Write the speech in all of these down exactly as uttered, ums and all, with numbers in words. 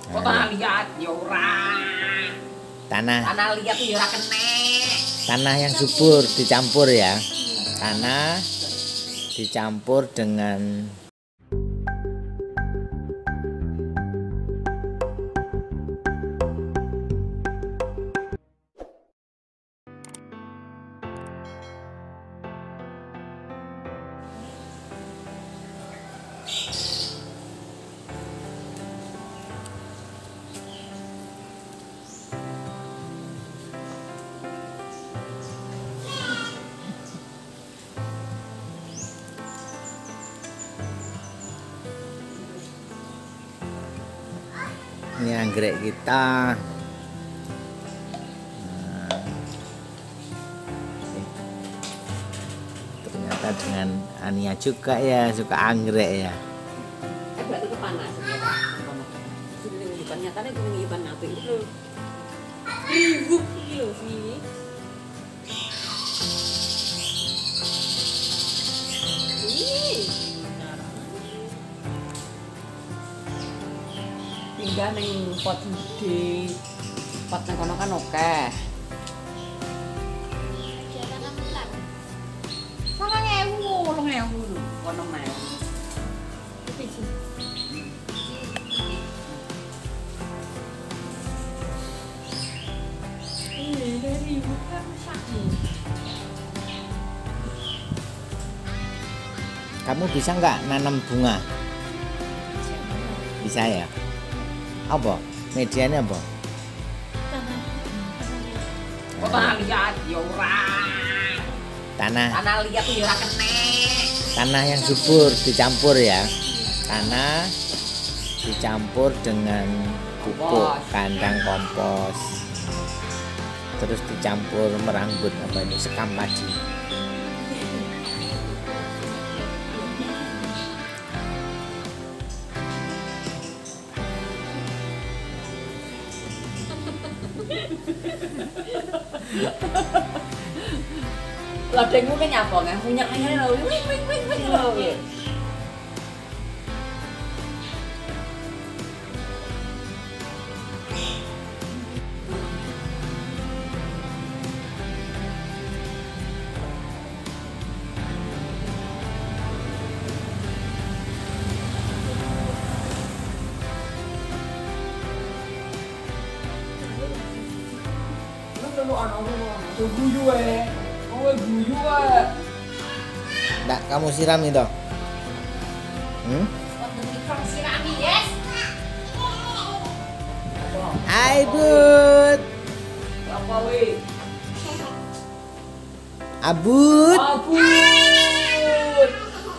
Kok tanah liat ya ora. Tanah. Tanah liat tuh ya ora kene. Tanah yang subur dicampur ya. Tanah dicampur dengan ini anggrek kita. Nah, ternyata dengan Ania juga ya suka anggrek ya. Eh berarti kepanasan ya Pak. Sudah bukan nyatanya gue ngipan api itu. Ribut gitu sini. Pindah ning pot gede. Pot nang kono kan oke. Sangang ewu, rong ewu lho, kono meh. Ini dari bukan sakit. Kamu bisa nggak nanam bunga? Bisa ya? Apa? Medianya apa? Kok tanah liat ya ora. Tanah. Tanah liat tuh ya ora kene. Tanah yang subur dicampur ya. Tanah dicampur dengan pupuk kandang kompos. Terus dicampur meranggut apa ini sekam padi. Lodengmu kan nyapa kan? Punya kayaknya lho. Wing wing wing wing lho. Lu ana lu ana. Guyu wae. Kowe guyu wae. Nggak kamu siram itu. Hmm? Kamu sirami, yes. Hai Bud. Apa we? Abud. Abud.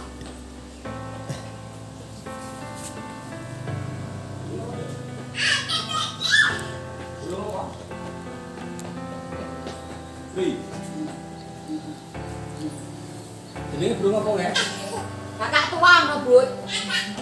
Wih. Ini belum apa ya? Kakak tuang, Bud.